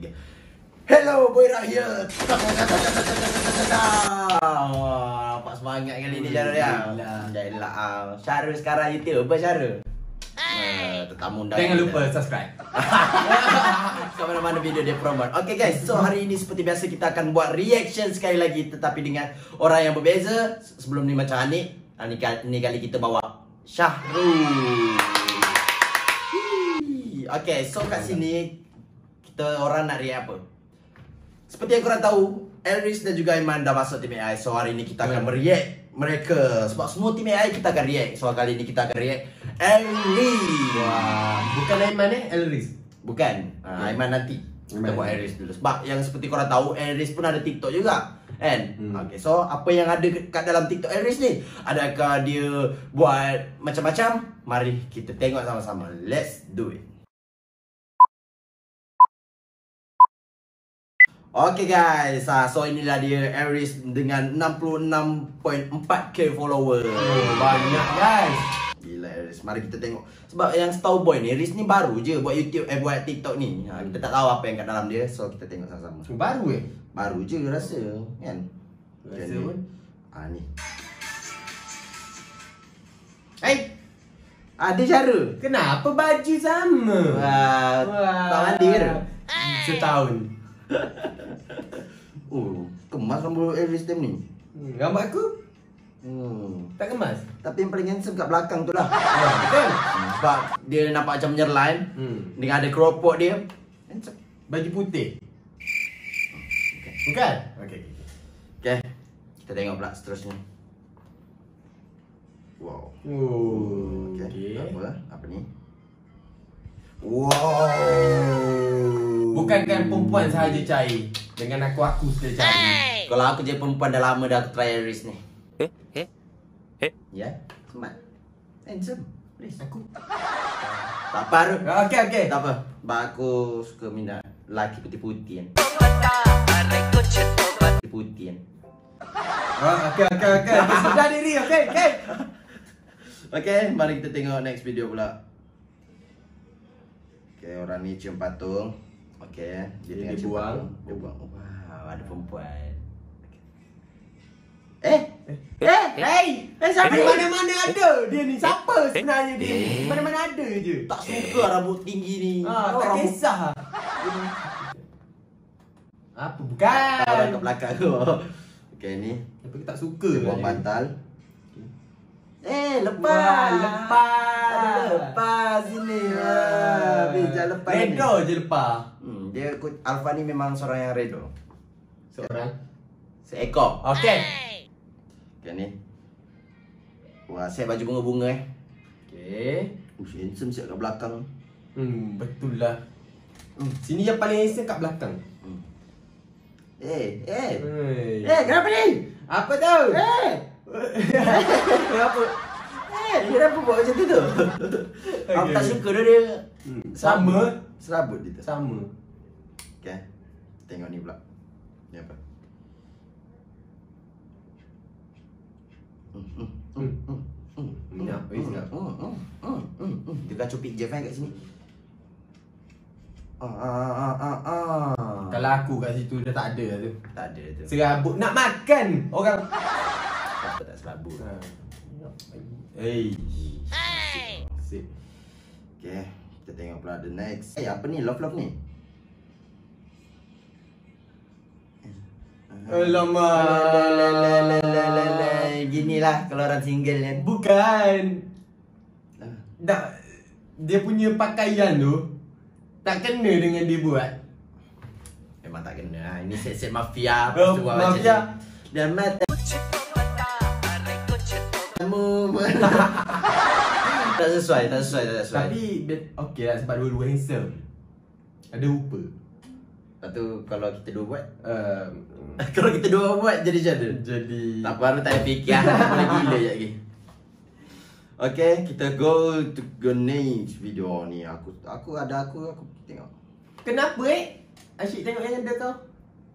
Hello, boy Rahia. Nampak semangat kali ni Syarul ya. Alhamdulillah. Syarul sekarang YouTube apa Syarul? Tetamu dah. Jangan lupa subscribe. Kat mana-mana video dia promote. Okay guys, so hari ini seperti biasa kita akan buat reaction sekali lagi, tetapi dengan orang yang berbeza. Sebelum ni macam Anik, ni kali kita bawa Syahrul. Okay, so kat sini kita orang nak react apa? Seperti yang korang tahu, Elris dan juga Aiman dah masuk tim AI. So hari ini kita akan react mereka. Sebab semua tim AI kita akan react. So kali ini kita akan react Elris. Wah, bukan Aiman Elris. Bukan, Aiman nanti. Kita buat Elris dulu. Sebab yang seperti korang tahu, Elris pun ada TikTok juga, kan? Okay, so apa yang ada kat dalam TikTok Elris ni? Adakah dia buat macam-macam? Mari kita tengok sama-sama. Let's do it. Okay guys, so inilah dia Elris dengan 66.4k follower. Banyak guys. Gila Elris, mari kita tengok. Sebab yang setahu boy ni, Elris ni baru je buat YouTube, buat TikTok ni. Kita tak tahu apa yang kat dalam dia, so kita tengok sama-sama. Baru Baru je rasa, kan? Rasa pun. Ni. Ada Syarul. Kenapa baju sama? Wah. Tak mandi ke? Setahun. Kemas rambut Elris time ni. Rambut aku? Tak kemas. Tapi yang paling handsome kat belakang tu lah. Betul. Sebab dia nampak macam menyerline. Dengan ada keropok dia. Handsome. Baju putih. Bukan? Okay. Kita tengok pula seterusnya. Wow. Okay. Apa ni? Wow. Bukankan perempuan sahaja cair. Dengan aku sudah cair. Kalau aku jadi perempuan dah lama dah aku try Elris ni. Ya, smart. Handsome. Please. Aku. Tak apa. Okay. Tak apa. Sebab aku suka minat lelaki putih-putih kan. Putih kan. Okay. Sudah diri, okay. Okay, mari kita tengok next video pula. Okay, orang ni cium patung. Okay, dia cium patung. Dia buang. Wow, ada perempuan. Siapa di mana-mana ada dia ni. Siapa sebenarnya dia ni? Mana-mana ada je. Tak suka rambut tinggi ni. Tak kisah. Apa bukan? Orang kat belakang tu. Okay, ni. Tapi tak suka. Buang bantal. Lepas. Lepas sini. Bijak lepas ni. Redo je lepas. Dia Alfa ni memang seorang yang redo. Seorang? Seekor. Okay. Okay ni. Wah, set baju bunga-bunga Okay. Handsome siap kat belakang. Betul lah. Sini yang paling handsome kat belakang. Kenapa ni? Apa tu? Kenapa? Kenapa buat macam tu? Aku tak suka dia. Sama. Serabut dia tu. Sama. Okay. Tengok ni pula. Ni apa? Dia kacau pijak kan kat sini. Kalau aku kat situ dah tak ada tu. Tak ada tu. Serabut nak makan orang. Apa tak serabut? Sip. Okay, kita tengok pula the next. Apa ni? Love ni? Alamak. Ginilah kalau orang single kan. Bukan. Dia punya pakaian tu tak kena dengan dia buat. Memang tak kena. Ini set-set mafia. Mafia. Dan mata tak sesuai. Tapi okey lah sebab dua-dua handsome. Ada rupa. Lepas tu kalau kita dua buat kalau kita dua buat jadi macam mana? Jadi tak baru tak payah fikir. Boleh gila je lagi. Okay, kita go to next video ni. Aku tengok. Kenapa asyik tengok yang ada kau?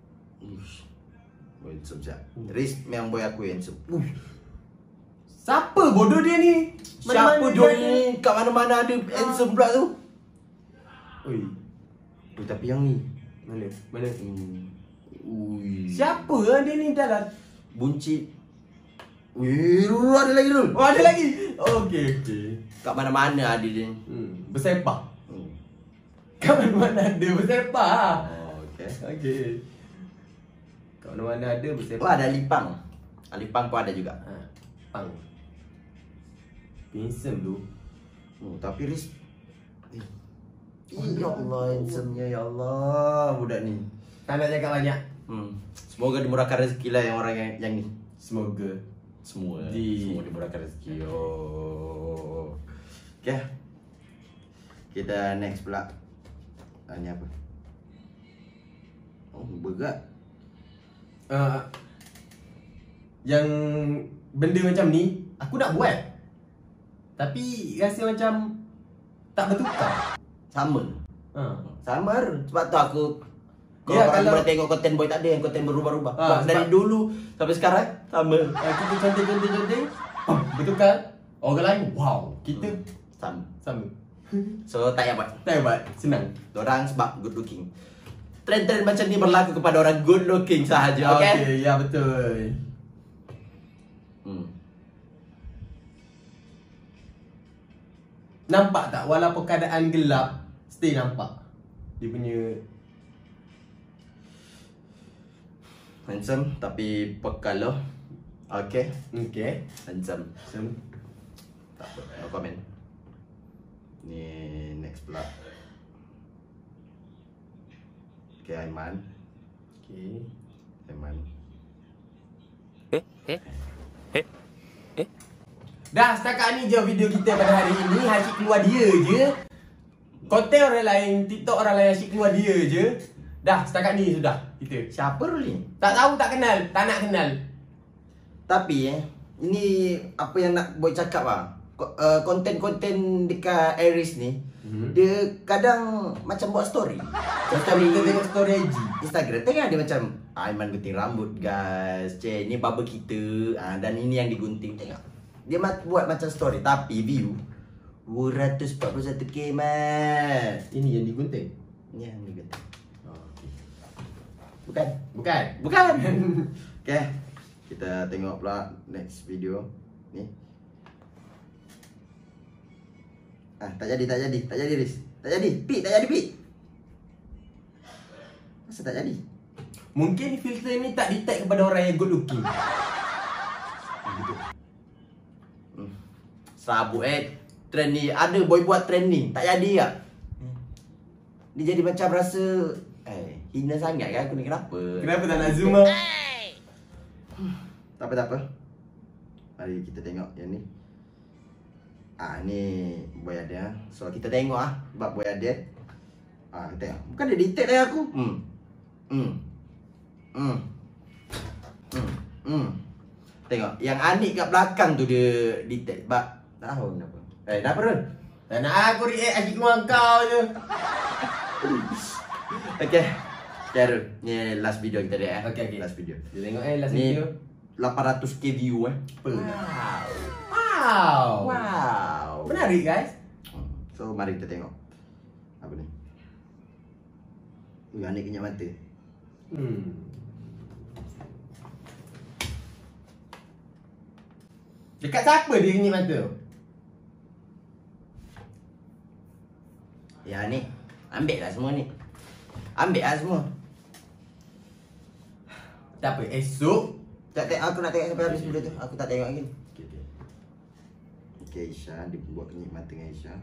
Handsome siap. Riz memang boy aku handsome. Siapa bodoh dia ni? Siapa bodoh ni? Kat mana-mana ada handsome pula tu. Oi. Tapi yang ni Mana? Mana? Ui. Siapa lah dia ni dah? Buncit. Wih, ada lagi dulu. Oh, ada lagi. Okey. Kat mana-mana ada dia. Bersepak. Hmm. Kat mana-mana ada bersepak. Oh, okey. Okey. Kat mana-mana ada bersepak. Oh, ada Alipang. Alipang pun ada juga. Pang. Handsome tu. Tapi Riz. Ya Allah, handsome-nya ya Allah budak ni. Tak nak cakap banyak. Semoga dimurahkan rezeki lah yang orang yang ni. Semoga. Semua Di- semua dimurahkan rezeki. Oh. Okay. Kita next pula. Ni apa? Oh, berat. Yang benda macam ni aku nak buat. Tapi rasa macam tak bertukar. Sama. Sama sebab tu aku Ya, kalau kalau- boleh tengok konten boy tak ada yang konten berubah-ubah. Ah, Dari sebab- dulu sampai sekarang sama. Kita cantik. Bertukar. Orang lain, wow. Kita Sama. sama. So tak payah buat. Tak hebat, senang. Dorang sebab good looking. Trend-trend macam ni berlaku kepada orang good looking sahaja, okey? Ya betul. Nampak tak walaupun keadaan gelap, stay nampak. Dia punya Handsome tapi pekal loh. Okey. okey. Handsome. So, Tak apa, no comment. Ni next pula. Okay, Aiman. okey. Aiman. Dah setakat ni je video kita pada hari ini. Asyik keluar dia je. Konten orang lain, TikTok orang lain asyik keluar dia je. Dah setakat ni sudah kita. Siapa Ruli? Tak tahu, tak kenal, tak nak kenal. Tapi ini apa yang nak boy cakap ah. Konten-konten dekat Aries ni, dia kadang macam buat story. Macam kita tengok story IG. Instagram tengok dia macam Aiman gunting rambut guys. Ni barber kita. Dan ini yang digunting tengok. Dia buat macam story tapi view 241k man. Ini yang digunting. Ni yang digunting. Okay. Bukan? Bukan. Bukan. Okay. Kita tengok pula next video ni. Tak jadi Riz. Tak jadi. Tak jadi Pi. Masa tak jadi? Mungkin filter ni tak detect kepada orang yang good looking. Serabut trend ni. Ada boy buat trend ni. Tak jadi tak? Dia jadi macam rasa hina sangat kan aku ni, kenapa? Kenapa tak nak zoom out? Tak apa. Mari kita tengok yang ni. Ni boy ada. So kita tengok sebab boy ada. Kita tengok. Bukan dia detect lah aku. Tengok. Yang Anik kat belakang tu dia detect. Sebab tak tahu kenapa. Kenapa Rul? Tak nak aku react, asyik keluar kau je. Okay. Okay Rul. Ni last video kita dia. Okay. Last video. Kita tengok last Ni video. 800k view Apa? Wow. Wow. Menarik guys. So mari kita tengok. Apa ni? Anik kenyap mata. Dekat siapa dia kenyap mata? Ya ni. Ambil lah semua ni. Ambil lah semua. Tak apa, esok. Aku nak tengok sampai habis video tu. Aku tak tengok lagi. Okay. Okay, Aisyah. Dia buat kenyap mata dengan Aisyah.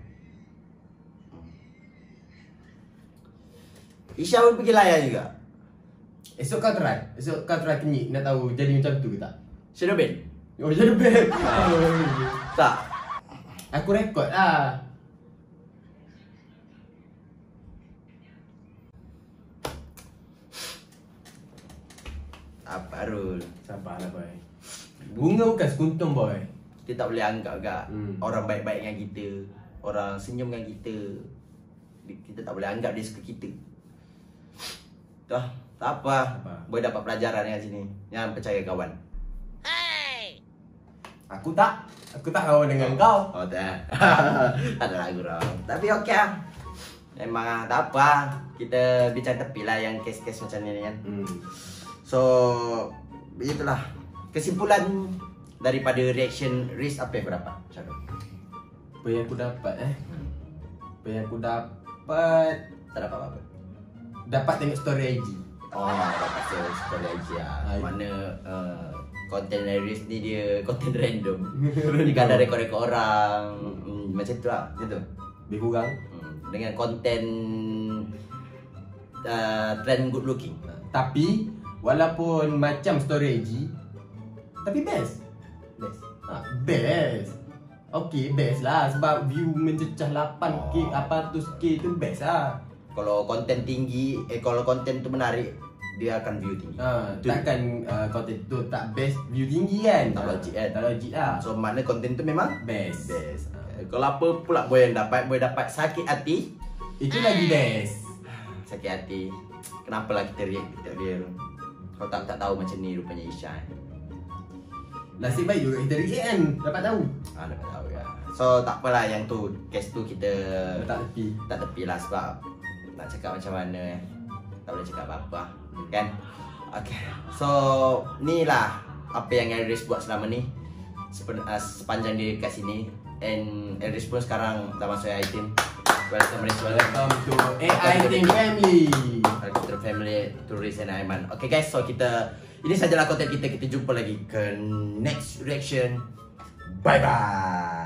Aisyah pun pergi layan juga. Esok kau try kenyik. Nak tahu jadi macam tu ke tak? Shadow Ben? Oh, jadi bad. Tak. Aku rekod lah. Apa Rul? Sabarlah boy. Bunga bukan sekuntum boy. Kita tak boleh anggap kak orang baik-baik dengan kita, orang senyum dengan kita, kita tak boleh anggap dia suka kita. Tak apa. Boy dapat pelajaran dengan sini. Jangan percaya kawan. Aku tak kawan dengan kau. Oh tak. Ada lagu orang. Tapi okey lah. Memang tak apa. Kita bincang tepi lah yang case-case macam ni kan. So, begitulah. Kesimpulan daripada reaction Riz apa yang kau dapat? Macam mana? Apa yang aku dapat Apa yang aku dapat? Tak dapat apa-apa. Dapat tengok story IG. Oh, dapat story IG lah. Mana konten Riz ni dia konten random. Dia kan ada rekod-rekod orang. Macam tu lah. Macam tu. Lebih kurang. Dengan konten trend good looking. Tapi walaupun macam story IG, tapi best. Best. Okay, best lah. Sebab view mencecah 8K, 800K tu best lah. Kalau konten tinggi, kalau konten tu menarik, dia akan view tinggi. Takkan konten tu tak best view tinggi kan? Tak logik kan? Tak logik lah. So mana konten tu memang Best. Kalau apa pula boleh dapat sakit hati. Itu lagi best. Sakit hati. Kenapalah kita react dia tu. Kau tak tahu macam ni rupanya Isha. Nasib baik juga kita react kan. Dapat tahu. Dapat tahu ya. So tak apalah yang tu, case tu kita tak tepi lah sebab nak cakap macam mana tak boleh cakap apa-apa kan. Okay. So ni lah apa yang Elris buat selama ni sepanjang dia kat sini. And Elris pun sekarang dah masuk AI team. Welcome to AI Team Family. Welcome to the family, to Riz and Aiman. Okay guys, so ini sajalah konten kita. Kita jumpa lagi ke next reaction. Bye bye.